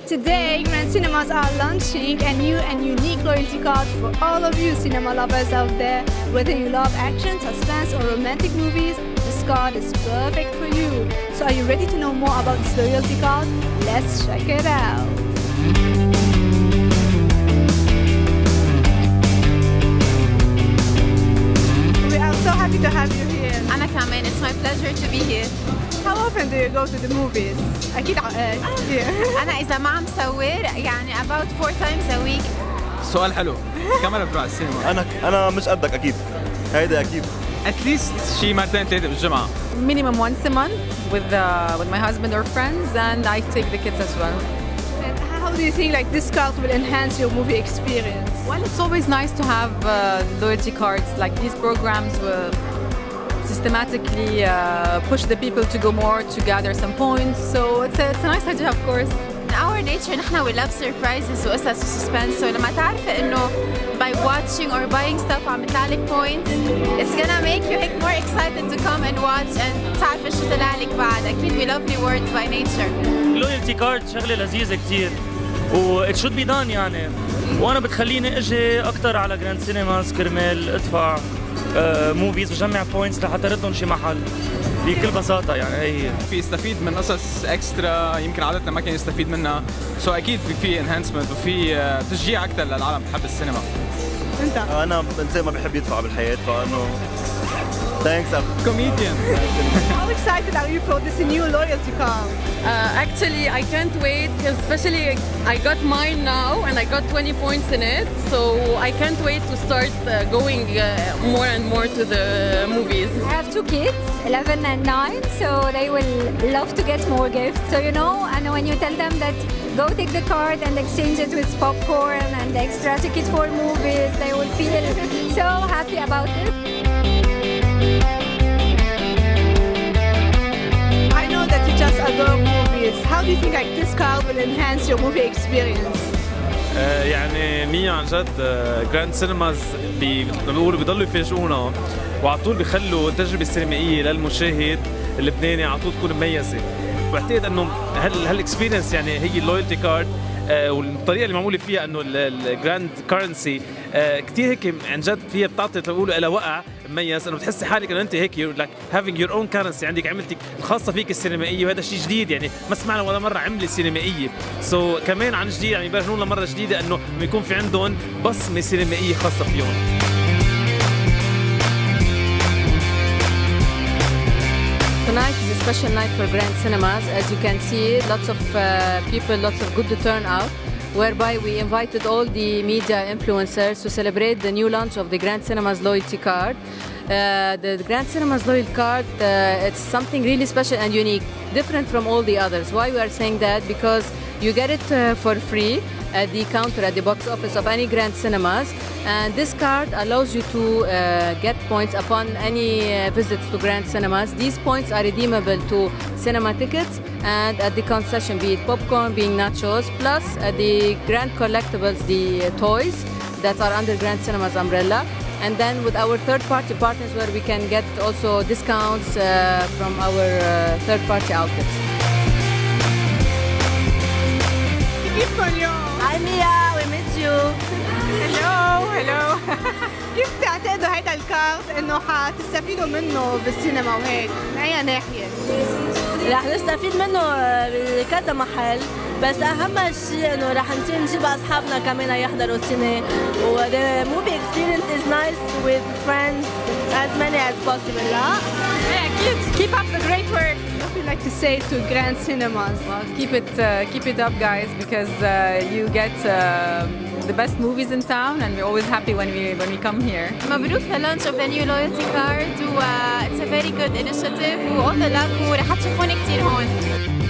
Today, Grand Cinemas are launching a new and unique loyalty card for all of you cinema lovers out there. Whether you love action, suspense, or romantic movies, this card is perfect for you. So are you ready to know more about this loyalty card? Let's check it out. We are so happy to have you here. أنا كمان, it's my pleasure to be here. How often do you go to the movies? أكيد كتير. أنا إذا ما عم سوير يعني about 4 times a week. سؤال حلو. كم مرة بتروح على السينما؟ أنا مش قدك أكيد. هيدا أكيد. At least شي مرتين ثلاثة بالجمعة. Minimum once a month with my husband or friends, and I take the kids as well. And how do you think like this card will enhance your movie experience? Well, it's always nice to have loyalty cards. Like these programs will systematically push the people to go more, to gather some points. So it's a nice idea, of course. In our nature نحن we love surprises وقصص suspense. So لما تعرفي إنه by watching or buying stuff عم يطلع لك points, it's gonna make you more excited to come and watch and تعرفي شو طلع لك بعد. أكيد we love rewards by nature. loyalty card شغلة لذيذة كتير و it should be done يعني. وأنا بتخليني أجي أكتر على جراند سينماز كرمال أدفع موفيز وجمع بوينتس لحتى ردهم شي محل بكل بساطة يعني هي. في يستفيد من قصص اكسترا يمكن عادتنا ما كان يستفيد منها، سو اكيد في انهانسمنت وفي تشجيع اكثر للعالم تحب السينما. انت؟ أنا إنسان ما بحب يدفع بالحياة فإنه thanks. Comedian. How excited are you for this new loyalty card? Actually, I can't wait, especially I got mine now and I got 20 points in it. So I can't wait to start going more and more to the movies. I have 2 kids, 11 and 9, so they will love to get more gifts. So you know, and when you tell them that go take the card and exchange it with popcorn and extra tickets for movies, they will feel so happy about it. I know that you just adore movies. How do you think like this card will enhance your movie experience? يعني مية عن جد جراند سينماز بيقولوا بيضلوا يفاجئونا وعلى طول بيخلوا التجربة السينمائية للمشاهد اللبناني على طول تكون مميزة. بعتقد انه هالاكسبيرينس يعني هي اللويالتي كارد والطريقه اللي معموله فيها انه الجراند كارنسي كثير هيك عن جد فيها بتعطي بيقولوا لها وقع مميز، انه بتحسي حالك انه انت هيك لايك هافينج يور اون كارنسي، عندك عملتك الخاصه فيك السينمائيه، وهذا شيء جديد يعني ما سمعنا ولا مره عمله سينمائيه. سو كمان عن جديد يعني يبرهنوا لنا مره جديده انه بيكون في عندهم بصمه سينمائيه خاصه فيهم. Tonight is a special night for Grand Cinemas. As you can see, lots of people, lots of good turnout, whereby we invited all the media influencers to celebrate the new launch of the Grand Cinemas Loyalty Card. The Grand Cinemas Loyalty Card, it's something really special and unique, different from all the others. Why we are saying that? Because you get it for free at the counter at the box office of any Grand Cinemas, and this card allows you to get points upon any visits to Grand Cinemas. These points are redeemable to cinema tickets and at the concession, be it popcorn, being nachos, plus the Grand Collectibles, the toys that are under Grand Cinemas umbrella. And then with our third-party partners where we can get also discounts from our third-party outlets. Hi Mia, we miss you. Hello. كيف تعتقدوا هيدا الكارت انه حتستفيدوا منه بالسينما وهيك؟ من اي ناحية؟ رح نستفيد منه بكذا محل، بس أهم شيء إنه رح نصير نجيب أصحابنا كمان يحضروا السينما. و the movie experience is nice with friends as many as possible. لا؟ Yeah, keep up the great work. What would you like to say to Grand Cinemas? Well, keep it up, guys, because you get the best movies in town, and we're always happy when we come here. مبروك the launch of the new loyalty card. It's a very good initiative. و all the love ورح تشوفون كتير هون.